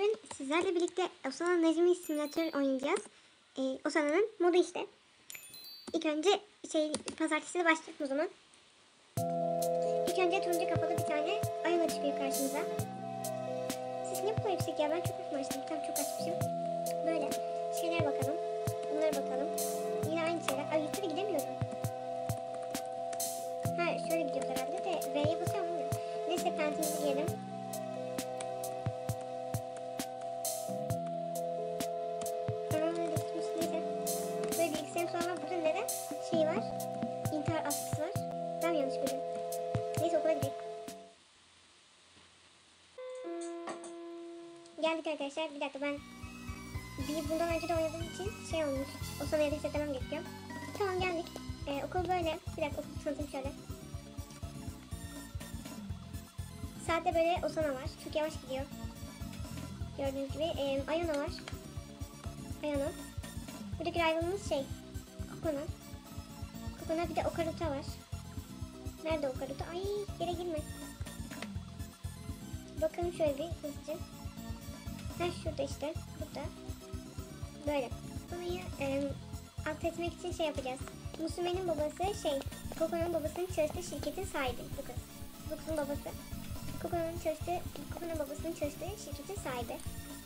bugün sizlerle birlikte Osana'nın Necmi simülatör oynayacağız. Osana'nın modu işte. İlk önce pazartesi de başlayalım o zaman. İlk önce turuncu kapalı bir tane ayna çıkıyor karşımıza. Ses niye bu kadar yüksek ya? Ben çok hafif açtım. Tam çok açmışım. Böyle şeyler bakalım. Bunlara bakalım. Yine aynı şeyler. Ay yukarı gidemiyorum. Ha şöyle gidiyoruz herhalde de V'ye basıyorum mu? Neyse pentimizi giyelim. Sonra burada neden şey var? İntihar askısı var. Ben mi yanlış biliyorum? Neyse okula gidelim. Geldik arkadaşlar. Bir dakika ben bundan önce de oynadığım için şey olmuş. Osana'ya resetlemem gerekiyor. Tamam geldik. Okul böyle. Bir dakika okul tanıtayım şöyle. Saatte böyle Osana var. Çok yavaş gidiyor. Gördüğünüz gibi. Ayona var. Ayona. Buradaki rivalımız şey. Kokona bir de Okaruta var. Nerede Okaruta? Ay yere girme. Bakalım şöyle bir hızlıca. Ha şurada işte. Burada. Böyle. Konuyu alt etmek için şey yapacağız. Musume'nin babası şey. Kokona'nın babasının çalıştığı şirketin sahibi. Bu kız. Bu kızın babası. Kokona'nın babasının çalıştığı şirketin sahibi.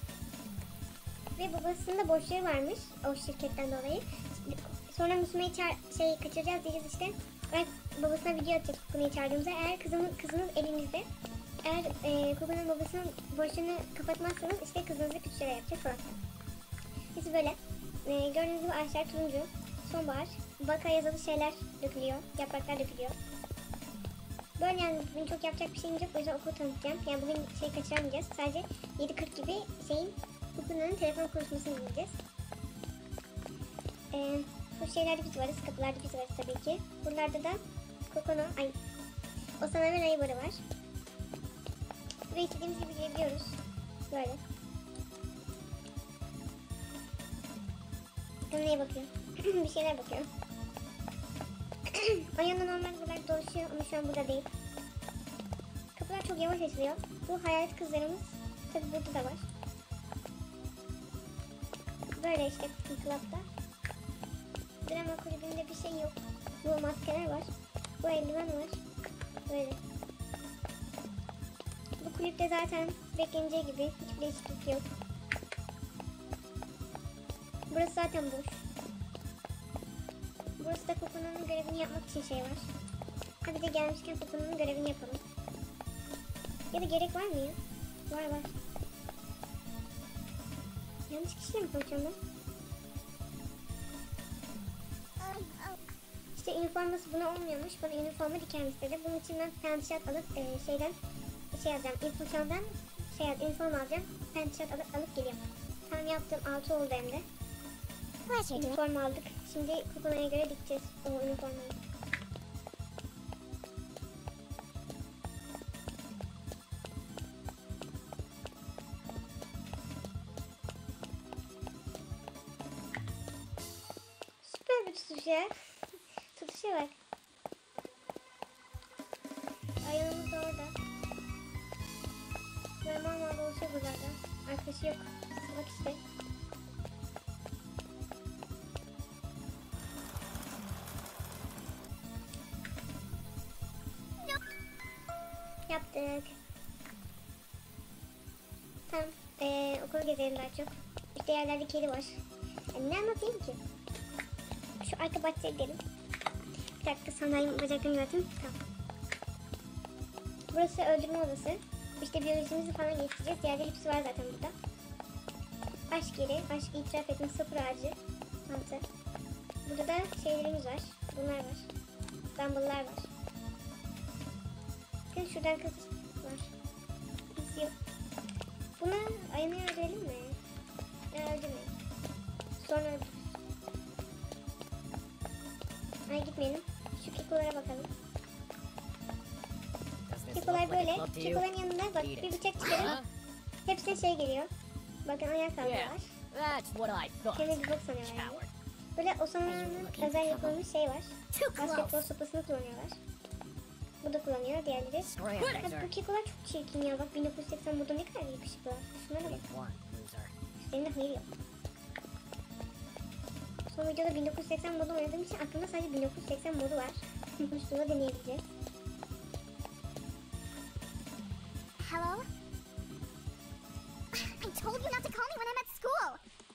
Ve babasının da borçları varmış. O şirketten dolayı. Sonra Musume'yi kaçıracağız diyeceğiz işte. Ben babasına video atacağız Kokona'yı çağırdığımızda. Eğer kızınız elinizde. Eğer Kokona'nın babasının borçlarını kapatmazsanız işte kızınızı kötü şeyler yapacak falan. Biz böyle. Gördüğünüz gibi ağaçlar turuncu. Sonbahar. Baka yazılı şeyler dökülüyor. Yapraklar dökülüyor. Böyle yani bugün çok yapacak bir şeyimiz yok. O yüzden okulu tanıtacağım. Yani bugün kaçıramayacağız. Sadece 7:40 gibi Kokona'nın telefon konuşmasını dinleyeceğiz. Bu şeylerde biz varız, kapılarda biz varız tabii ki. Buralarda da Osana ve Raybar'ı var. Buraya istediğimiz gibi girebiliyoruz. Böyle. Bakalım neye bakıyor? Bir şeyler bakıyor. Ayağında normal buralar dolaşıyor ama şu an burada değil. Kapılar çok yavaş açılıyor. Bu hayalet kızlarımız tabii burada da var. Böyle işte club'da. Drama kulübünde bir şey yok. Bu maskeler var. Bu eldiven var. Böyle. Bu kulüpte zaten bekleneceği gibi hiçbir değişiklik yok. Burası zaten boş. Burası da Kokona'nın görevini yapmak için şey var. Ha bir de gelmişken Kokona'nın görevini yapalım. Ya da gerek var mı ya? Var. Yanlış kişiyle mi konuşuyorum ben? İşte üniforması buna olmuyormuş. Bana üniforma diker istedi. Bunun için ben pentişat alıp yazacağım. İlkoçan'dan üniforma alacağım. Pentişat alıp geliyorum. Tam yaptım. 6 oldu hem de. Üniforma aldık. Şimdi Kokona'ya göre dikeceğiz o üniformayı. Süper bir tutuş ya. Tutuşa bak. Ayağımız da orada. Normal dolaşıyor buralarda. Arkadaşı yok. Bak işte. Yaptık. Tamam. Okulu gezelim daha çok. İşte yerlerde kedi var. Yani ne anlatayım ki? Şu arka bahçeye gidelim. Bir dakika sandalyemin bacaklarını yöneteyim. Tamam. Burası öldürme odası. İşte biyolojimizi falan geçeceğiz. Yerde hepsi var zaten burada. Aşk yeri, aşk itiraf etme, sıfır ağacı. Mantı. Burada da şeylerimiz var. Bunlar var. Dumbbell'lar var. Bakın şuradan kız var. Biz yok. Buna ayını öldürelim mi? Öldürmeyin. Sonra öldürürüz. Ay gitmeyelim. Şu kekolara bakalım. Kekolar böyle. Kekoların yanında bak bir bıçak çıkarın. Hepsine şey geliyor. Bakın ayağa kaldırıyorlar. Kendine bir bok sanıyorlar yani. Böyle Osana'nın özel yapılmış şey var. Basketbol sopasını kullanıyorlar. Bu da kullanıyor. Diğerleri. Scram, Ha, loser. bu kekolar çok çirkin ya. Bak 1980 moda ne kadar yakışıklı. Şunlara bak. Phase 1, loser. Senin de hayır yok. Son videoda 1980 modu oynadığım için aklımda sadece 1980 modu var. Şunu deneyebileceğiz. Hello? I told you not to call me when I'm at school!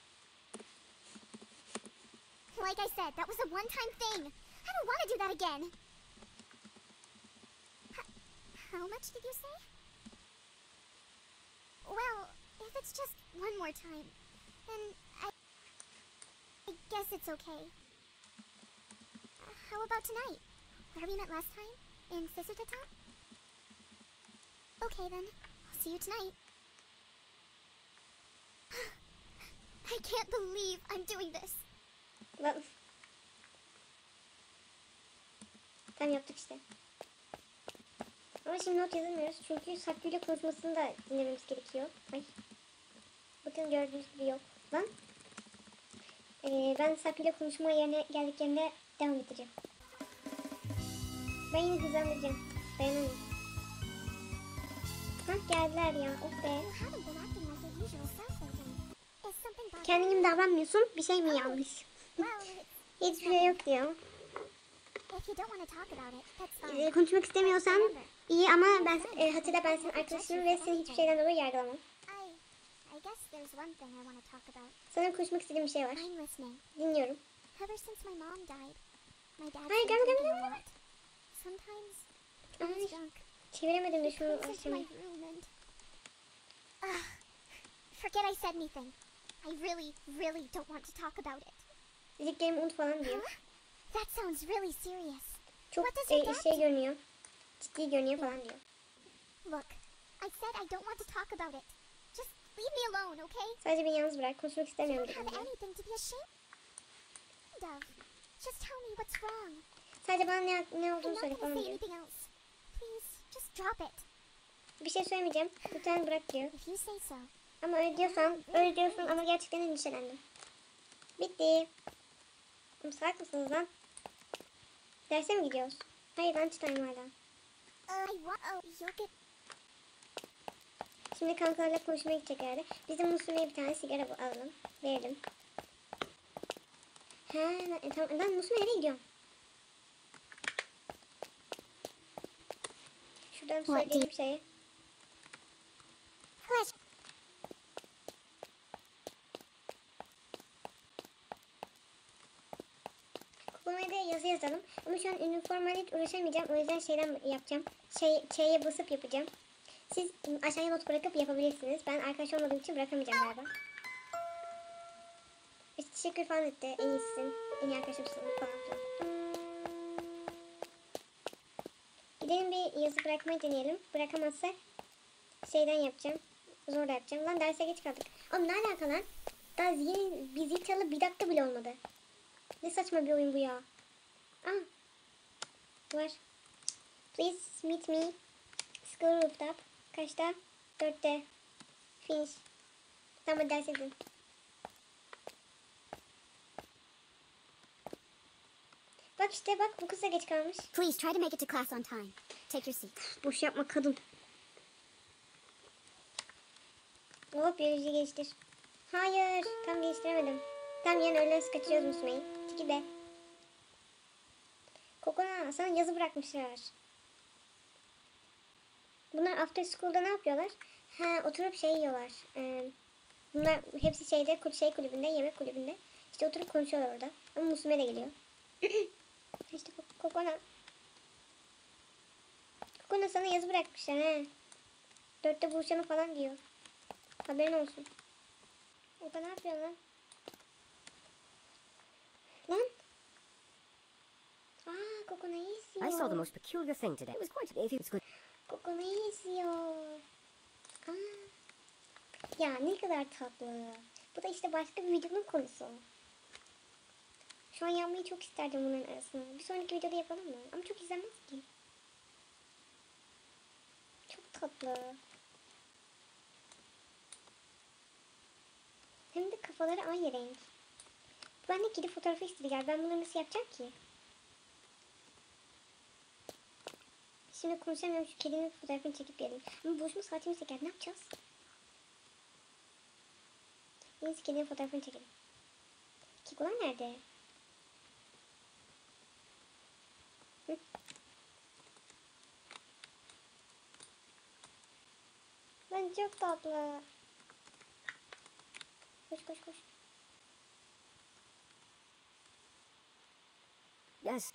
Like I said, that was a one-time thing. I don't want to do that again. How much did you say? Well, if it's just one more time, then I guess it's okay. How about tonight? Where we met last time? In Sisutata? Okay then, I'll see you tonight. I can't believe I'm doing this. Bak. Tam yaptık işte. Ama şimdi not yazamıyoruz çünkü Saklı ile konuşmasını da dinlememiz gerekiyor. Ay. Bakın gördüğünüz gibi yok. Lan. Ben Saklı ile konuşma yerine geldiklerinde devam edeceğim. Ben yine hızlandıracağım. Dayanamıyorum. Hah geldiler ya. Oh be. You haven't been acting like your usual self lately. Is something bothering Kendin gibi davranmıyorsun. Bir şey mi yanlış? Well, Hiçbir şey yok diyor. if you don't want to talk about it, that's fine. Konuşmak istemiyorsan iyi ama ben hatırla ben senin arkadaşınım ve seni hiçbir şeyden dolayı yargılamam. I guess there's one thing I want to talk about. Sana konuşmak istediğim bir şey var. I'm listening. Dinliyorum. Ever since my mom died, my dad's Hayır, been gelme, drinking gelme, a gelme. lot. Sometimes Ay, when he's drunk, çeviremedim de he şunu comes into my açayım. room and... Forget I said anything. I really don't want to talk about it. Dediklerimi unut falan diyor. Huh? That sounds really serious. Çok What does your dad şey do? görünüyor. Ciddi görünüyor falan diyor. Look, I said I don't want to talk about it. Just leave me alone, okay? Sadece beni yalnız bırak. Konuşmak You istemiyorum don't dedim have diyor. anything to be ashamed of. Just tell me what's wrong. Sadece bana ne I'm olduğunu not söyle gonna falan say diyor. anything else. Please, just drop it. Bir şey söylemeyeceğim. Lütfen bırak diyor. If you say so. Ama öyle diyorsun ama gerçekten endişelendim. Bitti. Oğlum salak mısınız lan? Derse mi gidiyoruz? Hayır lunchtime hala. You'll get... Şimdi kankalarla konuşmaya gidecek herhalde. Bizim Musume'ye bir tane sigara alalım. Verelim. He, tamam. Lan Musume nereye gidiyorsun? Şuradan söyleyeyim şeyi. Flash. Kokona'ya da yazı yazalım. Ama şu an üniformayla hiç uğraşamayacağım. O yüzden şeyden yapacağım. Şeye basıp yapacağım. Siz aşağıya not bırakıp yapabilirsiniz. Ben arkadaş olmadığım için bırakamayacağım galiba. İşte teşekkür falan etti. En iyisisin. En iyi arkadaşımsın falan filan. Gidelim bir yazı bırakmayı deneyelim. Bırakamazsak şeyden yapacağım. Zor da yapacağım. Lan derse geç kaldık. Oğlum ne alaka lan? Daha bir zil çalıp bir dakika bile olmadı. Ne saçma bir oyun bu ya. Var. Please meet me. School rooftop. Kaçta? 4'te. Finish. Tamam hadi ders edin. Bak işte bak bu kız da geç kalmış. Please try to make it to class on time. Take your seat. Boş yapma kadın. Hop biyoloji geliştir. Hayır tam geliştiremedim. Tam yarın öğlen kaçırıyoruz Müslüme'yi. Tiki be. Kokona sana yazı bırakmışlar. Bunlar after school'da ne yapıyorlar? Ha oturup şey yiyorlar. Bunlar hepsi şey kulübünde, yemek kulübünde. İşte oturup konuşuyorlar orada. Ama Musume de geliyor. İşte Kokona. Kokona sana yazı bırakmışlar he. 4'te buluşalım falan diyor. Haberin olsun. Oka ne yapıyor lan? Lan. Kokona izliyor. I saw the most peculiar thing today. It was quite... If it was good... Kokona izliyor. Ya ne kadar tatlı. Bu da işte başka bir videonun konusu. Şu an yapmayı çok isterdim bunların arasında. Bir sonraki videoda yapalım mı? Ama çok izlenmez ki. Çok tatlı. Hem de kafaları aynı renk. Ben de gidip fotoğrafı istedi gel. Ben bunları nasıl yapacağım ki? Şimdi konuşamıyorum. Şu kedinin fotoğrafını çekip gelelim. Ama buluşma saatimiz de geldi. Ne yapacağız? Neyse kedinin fotoğrafını çekelim. Kikolar nerede? Hı? Lan çok tatlı. Koş koş koş. Yes.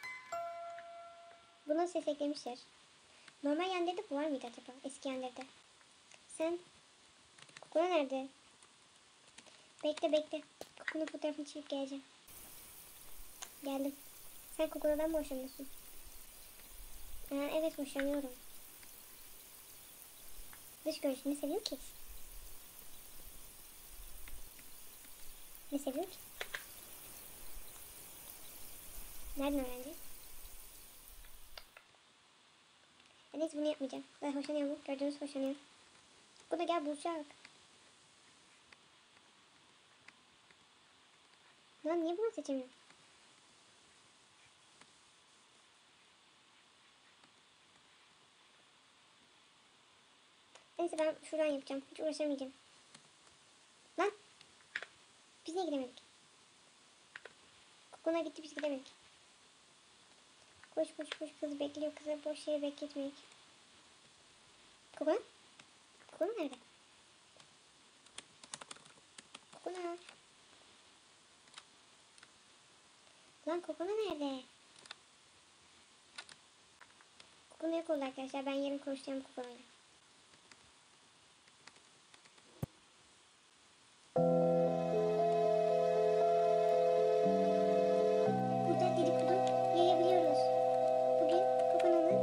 Buna ses eklemişler. Normal yerlerde bu var mıydı acaba? Eski yerlerde. Sen Kukuna nerede? Bekle bekle. Kukunun fotoğrafını çekip geleceğim. Geldim. Sen Kukuna'dan mı hoşlanıyorsun? Evet hoşlanıyorum. Dış görünüşünü seviyor ki. Ne seviyor ki? Nereden öğrendi? Neyse bunu yapmayacağım. Ben hoşlanıyorum. Gördüğünüz hoşlanıyorum. Bu da gel buluşacak. Lan niye bunu seçemiyorum? Neyse ben şuradan yapacağım. Hiç uğraşamayacağım. Lan. Biz niye gidemedik? Kukuna gitti biz gidemedik. Koş koş koş. Kız bekliyor. Kızı boş yere bekletmeyek. Kukuna? Kukuna nerede? Kukuna. Lan Kukuna nerede? Kukuna yok oldu arkadaşlar. Ben yarın konuşacağım Kukuna'yla. Burada dedikodu yayabiliyoruz. Bugün Kukuna'nın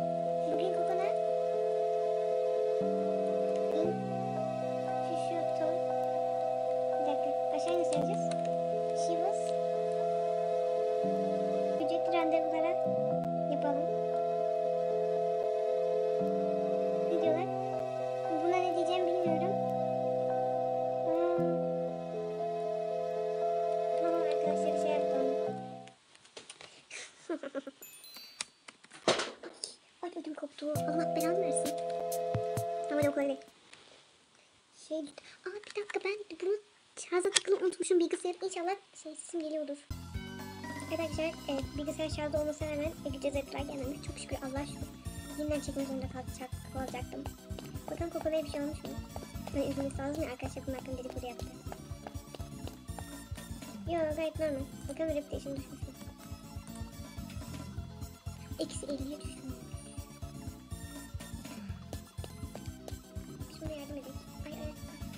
şu bir dakika. Aşağı nasıl yazacağız? She was ücretli randevulara yapalım. Ne diyorlar? Buna ne diyeceğim bilmiyorum. Tamam arkadaşlar şey yapalım. Ay ödüm koptu. Allah belanı versin. Tamam okula gidelim. Bir dakika ben bunu şarja takılı unutmuşum bilgisayarım. İnşallah sesim geliyordur. Evet arkadaşlar bilgisayar şarjda olmasına rağmen gideceğiz ettiler gelmemiş. Çok şükür Allah şükür. Yeniden çekmek zorunda kalacaktım. Bakalım Kokola'ya bir şey olmuş mu? Ben üzülmesi lazım ya arkadaşlar bunun hakkında dedikodu yaptı. Yo gayet normal. Bakalım reputation düşmüş mü? Eksi 50'ye düşmüş. Şuna yardım edelim. Ay.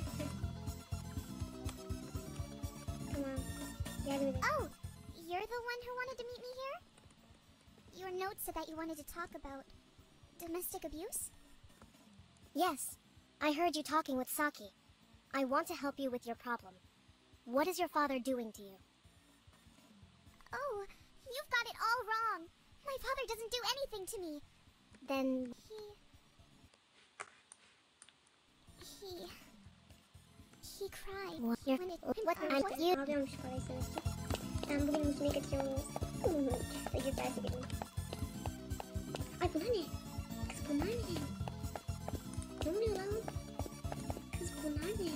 Tamam. Yardım edelim. Oh, you're the one who wanted to meet me here? Your note said that you wanted to talk about domestic abuse? Yes, I heard you talking with Saki. I want to help you with your problem. What is your father doing to you? Oh, you've got it all wrong. My father doesn't do anything to me. Then He cried. What? You Ağlıyormuş parayı sanırsın. Ben bugün Musume'ye kaçacağım olmaz. Hadi derse gidelim. Ay bunlar ne? Kız bunlar ne? Ne oluyor lan? Kız bunlar ne?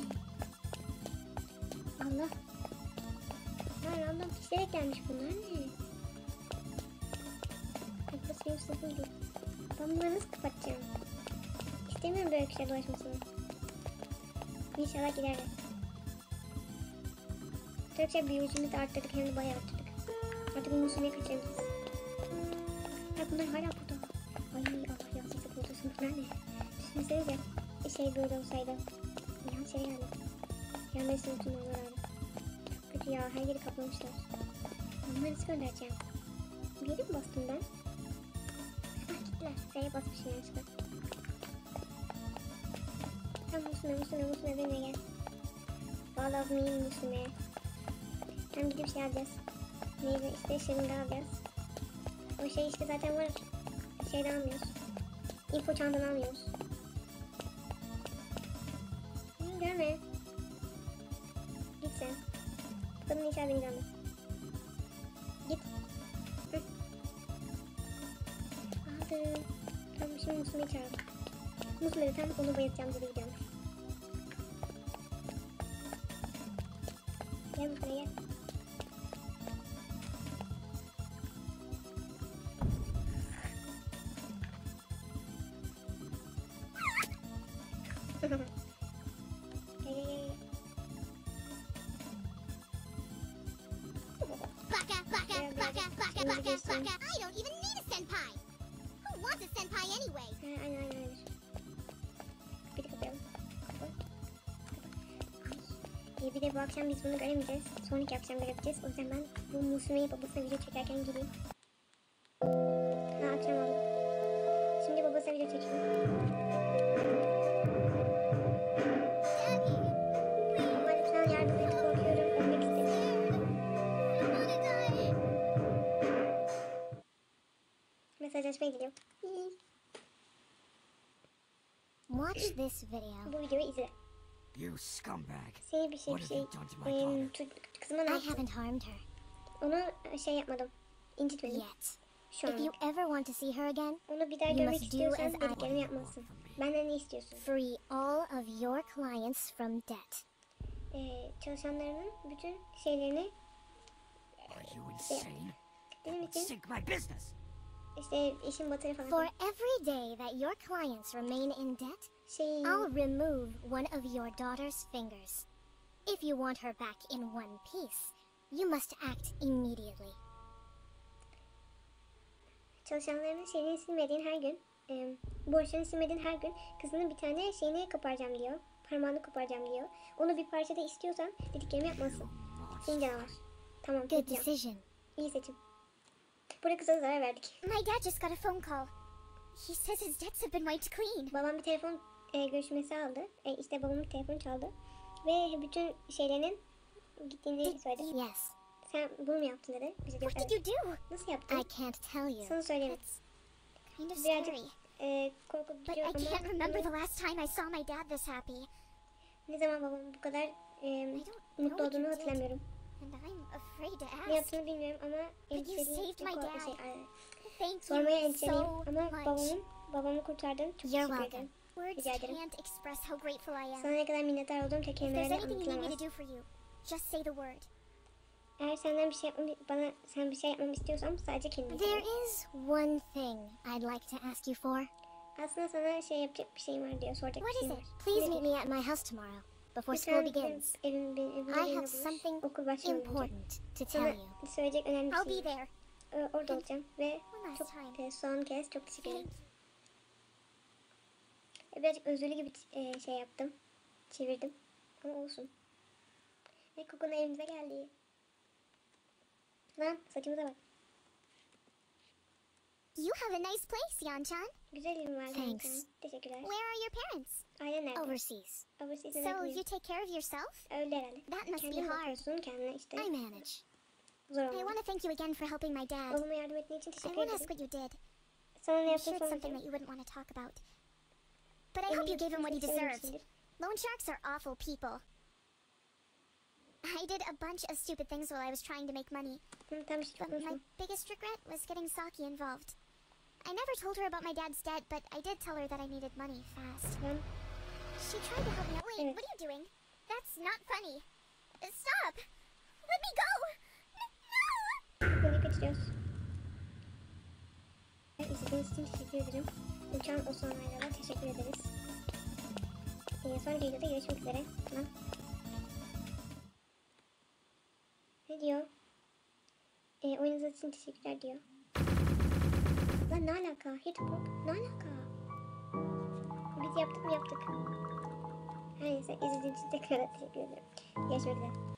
Allah. Ya random pişerek gelmiş bunlar ne? Ay burası benim sınıfım değil. Ben bunları nasıl kapatacağım? İstemiyorum böyle kişiler dolaşmasını. İnşallah giderler. Arkadaşlar biyolojimizi de arttırdık hem de bayağı arttırdık. Artık Musume'ye kaçırabiliriz. Ya bunlar hala burada. Ay Allah ya sesi buradasın. Bunlar ne? Düşünsenize şey böyle olsaydı. Ya şey yani. Gelmesin bütün onlar abi. Çok kötü ya her yeri kaplamışlar. Onları nasıl göndereceğim? Bir yere mi bastım ben? Ah gittiler. F'ye basmışım yanlışlıkla. Tamam Musume benimle gel. Follow me Musume. Hem gidip şey alacağız. Neydi işte şırınga alacağız. O şey işte zaten var. Şeyden almıyoruz. Info çantadan almıyoruz. Görme. Git sen. Kadın inşallah beni görmez. Git. Hı. Aldım. Musume'yi çağırdım. Musume de tam onu bayılacağım dedi gidiyormuş. Gel Musume gel. Gel gel gel. Baka, baka, Yeah, baka, baka, yeah, baka, yeah. baka. I don't even need a senpai. Who wants a senpai anyway? Aynen. Bir de kapayalım. Bir de bu akşam biz bunu göremeyeceğiz. Sonraki akşam görebileceğiz. O yüzden ben bu Musume'yi babasına video çekerken gireyim. Ha akşam oldu. Şimdi babasına video çekiyorum. Daddy, Ama lütfen yardım et, korkuyorum. Ölmek istemiyorum. I wanna die. Mesajlaşmaya gidiyor. Watch this video. Bu videoyu izle. You scumbag. Seni bir What have you done to my daughter? Kızıma ne I yaptın? haven't harmed her Onu şey yapmadım. İncitmedim. yet. Şu If an. you ever want to see her again, Onu bir daha You görmek must do istiyorsan as I dediklerimi want. yapmalısın. Benden ne istiyorsun? free all of your clients from debt. Çalışanlarının bütün şeylerini Are you insane? benim için Sink my business. işte işin batırı falan. For every day that your clients remain in debt, Şey, I'll remove one of your daughter's fingers. If you want her back in one piece, you must act immediately. çalışanlarının şeyini silmediğin her gün, borçlarını silmediğin her gün kızının bir tane şeyini koparacağım diyor. Parmağını koparacağım diyor. Onu bir parçada istiyorsan dediklerimi yapmalısın. Senin canavar. Tamam, Good yapacağım. decision. İyi seçim. Burada kıza zarar verdik. My dad just got a phone call. He says his debts have been wiped clean. Babam bir telefon görüşmesi aldı. İşte babamın telefonu çaldı. Ve bütün şeylerinin gittiğini söyledi. Yes. Sen bunu mu yaptın dedi. Bize diyor, What evet. did you do? Nasıl yaptın? I can't tell you. Sana söyleyeyim. It's kind of Birazcık scary. But korkutucu I ama can't remember the last time I saw my dad this happy. ne zaman babam bu kadar mutlu olduğunu hatırlamıyorum. And I'm afraid to Ne ask. yaptığını bilmiyorum ama you endişeliyim. saved my Çok dad. Thank sormaya you endişeliyim so ama much. babamı kurtardın. Çok You're teşekkür welcome. ederim. Words Rica ederim. can't express how grateful I am. Sana ne kadar minnettar olduğum tek If there's kelimelerle anything you need me anlatılamaz. to do for you, just say the word. Eğer senden bir şey bana sen bir şey yapmamı istiyorsam sadece kelimeyi There söyle. is one thing I'd like to ask you for. Aslında sana şey yapacak bir şeyim var diyor. Soracak bir What şeyim is var. it? Please Nedir? meet me at my house tomorrow, before Lütfen school begins. evimde I have buluş. something Okul başlamadan önce. important to Sana tell you. söyleyecek önemli bir I'll şey be var. there. Orada olacağım ve One last çok time. son kez çok teşekkür ederim. Thank Birazcık özürlü gibi şey yaptım. Çevirdim. Ama olsun. Ve Koko'nun evimize geldi. Lan saçımıza bak. You have a nice place, Yan-chan. Güzel evim var. Thanks. gerçekten. Teşekkürler. Where are your parents? Ailen nerede? Overseas. Overseas So neden you take care of yourself? Öyle herhalde. That must be Kendin hard. bakıyorsun kendine işte. I manage. Zor I olmalı. want to thank you again for helping my dad. Babama yardım ettiğin için I teşekkür won't ask ederim. what you did. Sana ne I'm yaptığını sure it's something that sormayacağım. you wouldn't want to talk about. But I hope you gave him what he deserved. Loan sharks are awful people. I did a bunch of stupid things while I was trying to make money. Tam işte çok But my konuşma. biggest regret was getting Saki involved. I never told her about my dad's debt, but I did tell her that I needed money fast. Ben She tried to help me out. Wait, Evet. what are you doing? That's not funny. Stop! Let me go! No! bunu kaçırıyoruz. İzlediğiniz için teşekkür ederim. Uçan Osmanlı'yla da teşekkür ederiz. Sonraki videoda görüşmek üzere. Tamam. Ne diyor? Oyununuz için teşekkürler diyor. Lan ne alaka? Hitbox ne alaka? Biz yaptık mı yaptık. Her neyse izlediğiniz için tekrar teşekkür ederim. Görüşmek üzere.